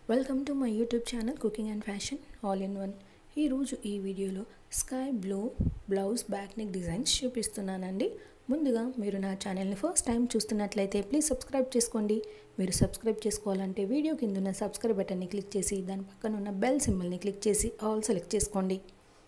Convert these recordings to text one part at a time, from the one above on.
Welcome to my YouTube channel cooking and fashion all in one. ఈరోజు ఈ వీడియోలో sky blue blouse back neck designs చూపిస్తున్నానండి. ముందుగా మీరు నా ఛానల్ని ఫస్ట్ టైం చూస్తున్నట్లయితే ప్లీజ్ సబ్స్క్రైబ్ చేసుకోండి. మీరు సబ్స్క్రైబ్ చేసుకోవాలంటే వీడియో కింద ఉన్న సబ్స్క్రైబ్ బటన్ని క్లిక్ చేసి దాని పక్కన ఉన్న బెల్ సింబల్ని క్లిక్ చేసి ఆల్ సెలెక్ట్ చేసుకోండి.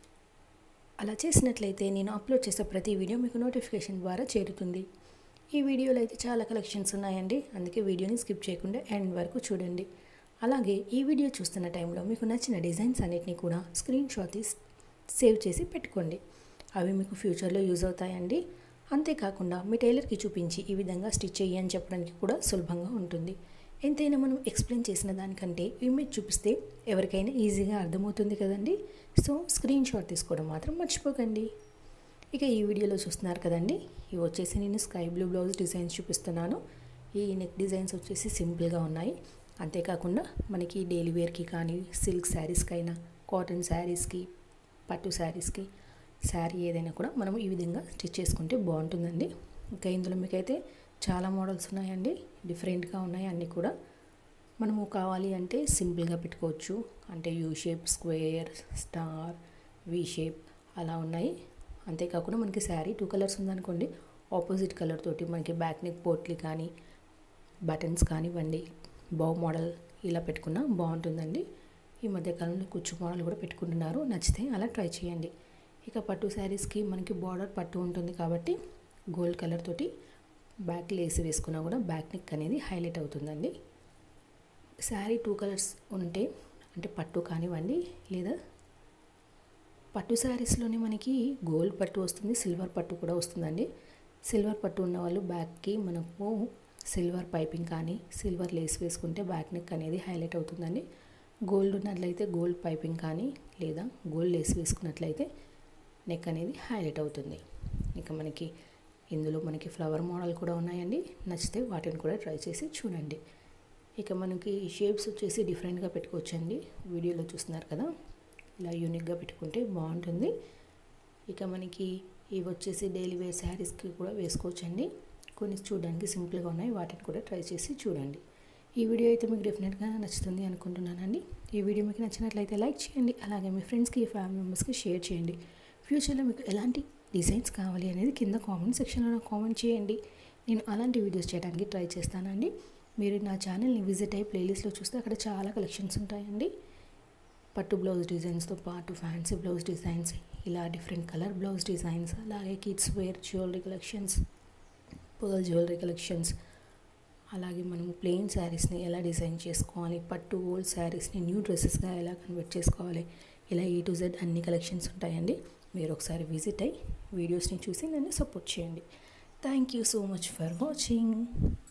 అలా చేసినట్లయితే నేను అప్లోడ్ చేసే ప్రతి వీడియో మీకు నోటిఫికేషన్ ద్వారా చేరుతుంది. ఈ వీడియోలో అయితే చాలా కలెక్షన్స్ ఉన్నాయండి, అందుకే వీడియోని స్కిప్ చేయకుండా ఎండ్ వరకు చూడండి. అలాగే ఈ వీడియో చూస్తున్న టైంలో మీకు నచ్చిన డిజైన్స్ అన్నిటిని కూడా స్క్రీన్ షాట్ తీసి సేవ్ చేసి పెట్టుకోండి. అవి మీకు ఫ్యూచర్లో యూజ్ అవుతాయండి. అంతేకాకుండా మీ టైలర్కి చూపించి ఈ విధంగా స్టిచ్ చేయి అని చెప్పడానికి కూడా సులభంగా ఉంటుంది. ఎంతైనా మనం ఎక్స్ప్లెయిన్ చేసిన దానికంటే ఇమేజ్ చూపిస్తే ఎవరికైనా ఈజీగా అర్థమవుతుంది కదండి. సో స్క్రీన్ షాట్ తీసుకోవడం మాత్రం మర్చిపోకండి. ఇక ఈ వీడియోలో చూస్తున్నారు కదండి, ఇవి వచ్చేసి నేను స్కై బ్లూ బ్లౌజ్ డిజైన్స్ చూపిస్తున్నాను. ఈ నెక్ డిజైన్స్ వచ్చేసి సింపుల్గా ఉన్నాయి. అంతేకాకుండా మనకి డైలీ వేర్కి కానీ సిల్క్ శారీస్కి అయినా కాటన్ శారీస్కి పట్టు శారీస్కి శారీ ఏదైనా కూడా మనం ఈ విధంగా స్టిచ్ చేసుకుంటే బాగుంటుందండి. ఇంకా ఇందులో మీకైతే చాలా మోడల్స్ ఉన్నాయండి, డిఫరెంట్గా ఉన్నాయి. అన్నీ కూడా మనము కావాలి అంటే సింపుల్గా పెట్టుకోవచ్చు, అంటే U shape, square, star, V shape అలా ఉన్నాయి. అంతేకాకుండా మనకి శారీ 2 కలర్స్ ఉందనుకోండి, ఆపోజిట్ కలర్ తోటి మనకి బ్యాక్ నెక్ పోట్లీ కానీ బటన్స్ కానివ్వండి, బౌ మోడల్ ఇలా పెట్టుకున్నా బాగుంటుందండి. ఈ మధ్యకాలంలో కుచ్చు మోడల్ కూడా పెట్టుకుంటున్నారు, నచ్చితే అలా ట్రై చేయండి. ఇక పట్టు శారీస్కి మనకి బార్డర్ పట్టు ఉంటుంది కాబట్టి గోల్డ్ కలర్ తోటి బ్యాక్ లేస్ వేసుకున్నా కూడా బ్యాక్ నెక్ అనేది హైలైట్ అవుతుందండి. శారీ 2 కలర్స్ ఉంటే అంటే పట్టు కానివ్వండి, లేదా పట్టు శారీస్లోనే మనకి గోల్డ్ పట్టు వస్తుంది, సిల్వర్ పట్టు కూడా వస్తుందండి. సిల్వర్ పట్టు ఉన్న వాళ్ళు బ్యాక్కి మనకు సిల్వర్ పైపింగ్ కానీ సిల్వర్ లేస్ వేసుకుంటే బ్యాక్ నెక్ అనేది హైలైట్ అవుతుందండి. గోల్డ్ ఉన్నట్లయితే గోల్డ్ పైపింగ్ కానీ లేదా గోల్డ్ లేస్ వేసుకున్నట్లయితే నెక్ అనేది హైలైట్ అవుతుంది. ఇక మనకి ఇందులో మనకి ఫ్లవర్ మోడల్ కూడా ఉన్నాయండి, నచ్చితే వాటిని కూడా ట్రై చేసి చూడండి. ఇక మనకి షేప్స్ వచ్చేసి డిఫరెంట్గా పెట్టుకోవచ్చండి. వీడియోలో చూస్తున్నారు కదా, ఇలా యూనిక్గా పెట్టుకుంటే బాగుంటుంది. ఇక మనకి ఇవి వచ్చేసి డైలీ వేర్ శారీస్కి కూడా వేసుకోవచ్చండి. కొన్ని చూడడానికి సింపుల్గా ఉన్నాయి, వాటిని కూడా ట్రై చేసి చూడండి. ఈ వీడియో అయితే మీకు డెఫినెట్గా నచ్చుతుంది అనుకుంటున్నానండి. ఈ వీడియో మీకు నచ్చినట్లయితే లైక్ చేయండి, అలాగే మీ ఫ్రెండ్స్కి, ఫ్యామిలీ మెంబర్స్కి షేర్ చేయండి. ఫ్యూచర్లో మీకు ఎలాంటి డిజైన్స్ కావాలి అనేది కింద కామెంట్ సెక్షన్లో నాకు కామెంట్ చేయండి. నేను అలాంటి వీడియోస్ చేయడానికి ట్రై చేస్తానండి. మీరు నా ఛానల్ని విజిట్ అయ్యి ప్లేలిస్ట్లో చూస్తే అక్కడ చాలా కలెక్షన్స్ ఉంటాయండి. పట్టు బ్లౌజ్ డిజైన్స్తో పాటు ఫ్యాన్సీ బ్లౌజ్ డిజైన్స్, ఇలా డిఫరెంట్ కలర్ బ్లౌజ్ డిజైన్స్, అలాగే kids wear jewellery collections, pearl jewellery collections, అలాగే మనము ప్లెయిన్ శారీస్ని ఎలా డిజైన్ చేసుకోవాలి, పట్టు ఓల్డ్ శారీస్ని న్యూ డ్రెస్సెస్గా ఎలా కన్వర్ట్ చేసుకోవాలి, ఇలా A to Z అన్ని కలెక్షన్స్ ఉంటాయండి. మీరు ఒకసారి విజిట్ అయ్యి వీడియోస్ని చూసి నన్ను సపోర్ట్ చేయండి. Thank you so much for watching.